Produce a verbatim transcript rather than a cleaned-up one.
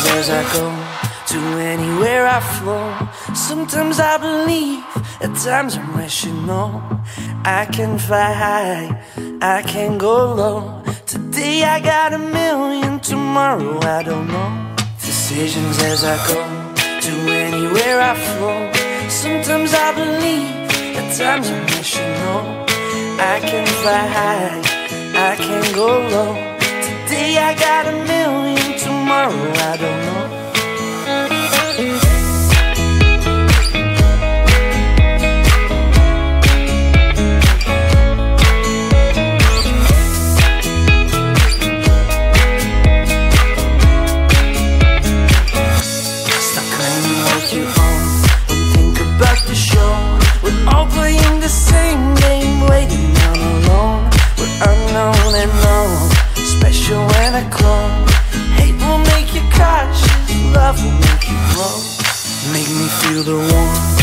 as I go, to anywhere I flow. Sometimes I believe, at times I'm rational. I can fly high, I can go low. Today I got a million, tomorrow I don't know. Decisions as I go, to anywhere I flow. Sometimes I believe, at times I'm rational. I can fly high, I can go low. Today I got a million, tomorrow I don't know. Stop claiming what you own and think about the show. We're all playing the same game, waiting on alone. We're unknown and known, special when I clone. Hate will make you cautious, love will make you grow. Make me feel the warmth